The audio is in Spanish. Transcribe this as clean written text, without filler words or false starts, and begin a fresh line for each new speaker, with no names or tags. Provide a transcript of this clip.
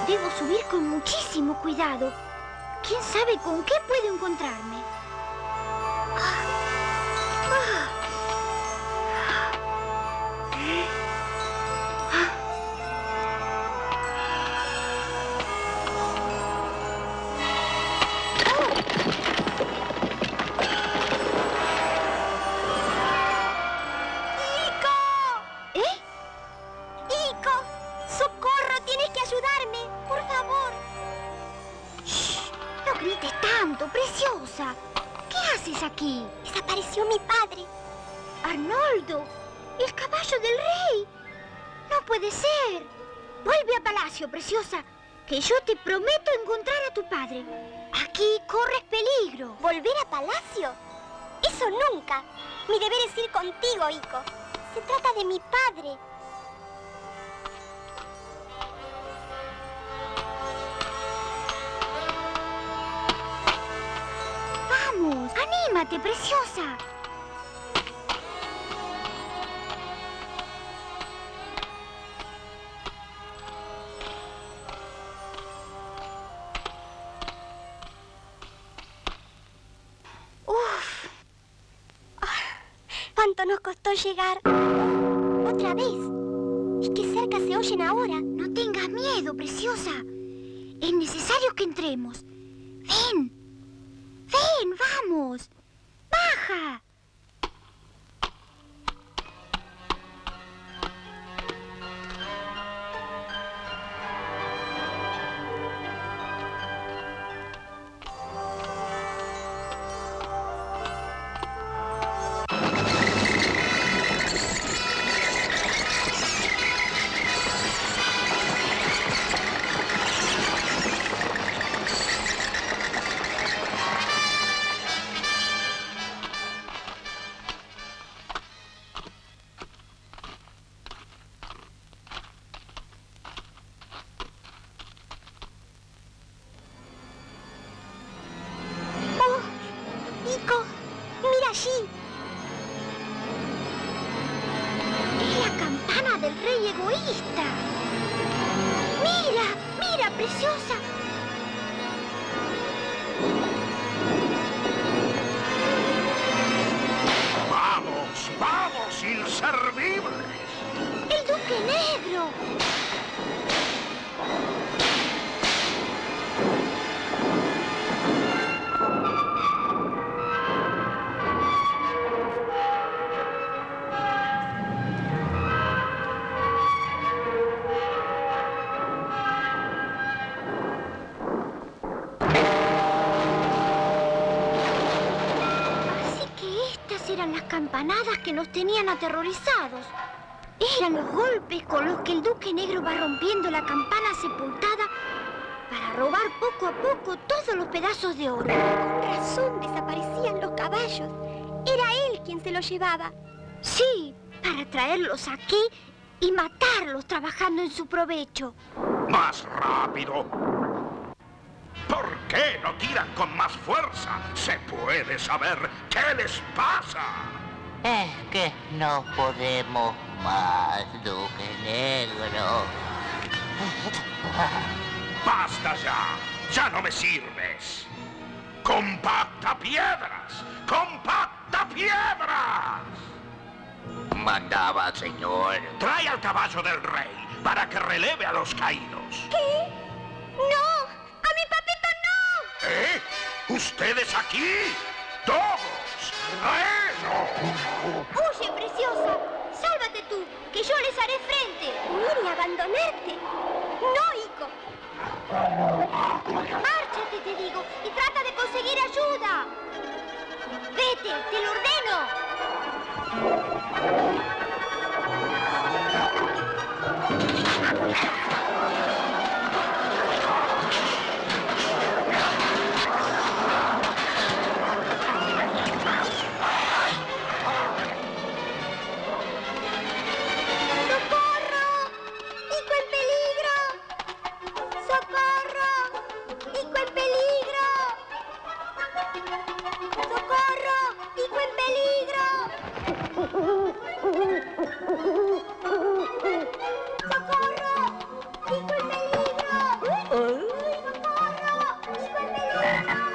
Debo subir con muchísimo cuidado. ¿Quién sabe con qué puedo encontrarme? ¡Preciosa! ¿Qué haces aquí?
Desapareció mi padre.
¡Arnoldo! ¡El caballo del rey! ¡No puede ser! Vuelve a palacio, preciosa, que yo te prometo encontrar a tu padre. Aquí corres peligro.
¿Volver a palacio? ¡Eso nunca! Mi deber es ir contigo, Iko. Se trata de mi padre.
¡Vamos! ¡Anímate, preciosa!
¡Uf! ¿Cuánto nos costó llegar? ¡Otra vez! ¿Y qué cerca se oyen ahora?
No tengas miedo, preciosa. Es necesario que entremos. ¡Ven! ¡Ven, vamos! ¡Baja!
¡Mira allí!
Es la campana del rey egoísta. ¡Mira! ¡Mira, preciosa!
¡Vamos! ¡Vamos, inservibles!
¡El Duque Negro! Eran las campanadas que nos tenían aterrorizados. Eran los golpes con los que el Duque Negro va rompiendo la campana sepultada para robar poco a poco todos los pedazos de oro.
Con razón desaparecían los caballos. Era él quien se los llevaba.
Sí, para traerlos aquí y matarlos trabajando en su provecho.
¡Más rápido! ¿Por qué no tiran con más fuerza? ¿Se puede saber qué les pasa?
Es que no podemos más, Duque Negro.
¡Basta ya! ¡Ya no me sirves! ¡Compacta piedras! ¡Compacta piedras!
Mandaba, señor.
Trae al caballo del rey para que releve a los caídos.
¿Qué? ¡No! ¡A mi papito no!
¿Eh? ¿Ustedes aquí? ¡Todos! ¡A eso!
¡Huye, preciosa! ¡Sálvate tú, que yo les haré frente!
¡Huir y abandonarte! ¡No, Iko!
¡Márchate, te digo, y trata de conseguir ayuda! ¡Vete, te lo ordeno!
¡Socorro! ¡Iko en peligro! Hijo.